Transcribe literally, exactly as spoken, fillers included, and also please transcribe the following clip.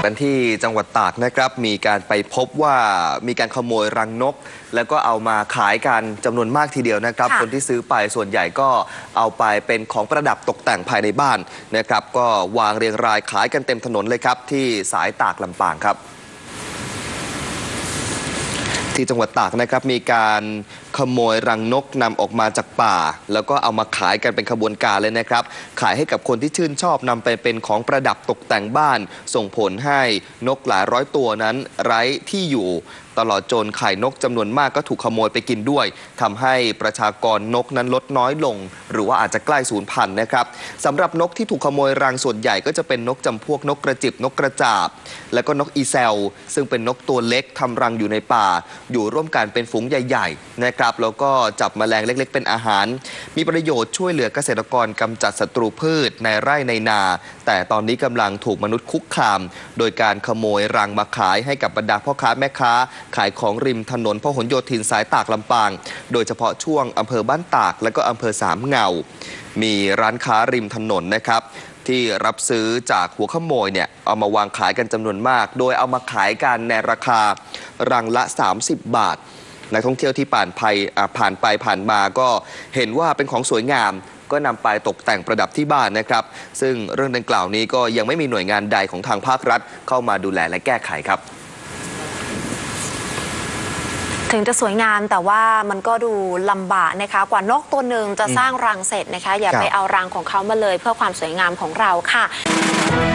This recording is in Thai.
กันที่จังหวัดตากนะครับมีการไปพบว่ามีการขโมยรังนกแล้วก็เอามาขายกันจำนวนมากทีเดียวนะครับคนที่ซื้อไปส่วนใหญ่ก็เอาไปเป็นของประดับตกแต่งภายในบ้านนะครับก็วางเรียงรายขายกันเต็มถนนเลยครับที่สายตากลำปางครับที่จังหวัดตากนะครับมีการขโมยรังนกนำออกมาจากป่าแล้วก็เอามาขายกันเป็นขบวนการเลยนะครับขายให้กับคนที่ชื่นชอบนำไปเป็นของประดับตกแต่งบ้านส่งผลให้นกหลายร้อยตัวนั้นไร้ที่อยู่ตลอดจนไข่นกจำนวนมากก็ถูกขโมยไปกินด้วยทำให้ประชากรนกนั้นลดน้อยลงหรือว่าอาจจะใกล้สูญพันธุ์นะครับสำหรับนกที่ถูกขโมยรังส่วนใหญ่ก็จะเป็นนกจำพวกนกกระจิบนกกระจาบและก็นกอีแซลซึ่งเป็นนกตัวเล็กทำรังอยู่ในป่าอยู่ร่วมกันเป็นฝูงใหญ่ๆนะครับแล้วก็จับแมลงเล็กๆเป็นอาหารมีประโยชน์ช่วยเหลือเกษตรกรกำจัดศัตรูพืชในไร่ในนาแต่ตอนนี้กำลังถูกมนุษย์คุกคามโดยการขโมยรังมาขายให้กับบรรดาพ่อค้าแม่ค้าขายของริมถนนพหลโยธินสายตากลำปางโดยเฉพาะช่วงอำเภอบ้านตากและก็อำเภอสามเงามีร้านค้าริมถนนนะครับที่รับซื้อจากหัวขโมยเนี่ยเอามาวางขายกันจำนวนมากโดยเอามาขายกันในราคารังละสามสิบบาทนักท่องเที่ยวที่ผ่านไปผ่านไปผ่านมาก็เห็นว่าเป็นของสวยงามก็นำไปตกแต่งประดับที่บ้านนะครับซึ่งเรื่องดังกล่าวนี้ก็ยังไม่มีหน่วยงานใดของทางภาครัฐเข้ามาดูแลและแก้ไขครับถึงจะสวยงามแต่ว่ามันก็ดูลำบากนะคะกว่านกตัวหนึ่งจะสร้างรังเสร็จนะคะอย่าไปเอารังของเขามาเลยเพื่อความสวยงามของเราค่ะ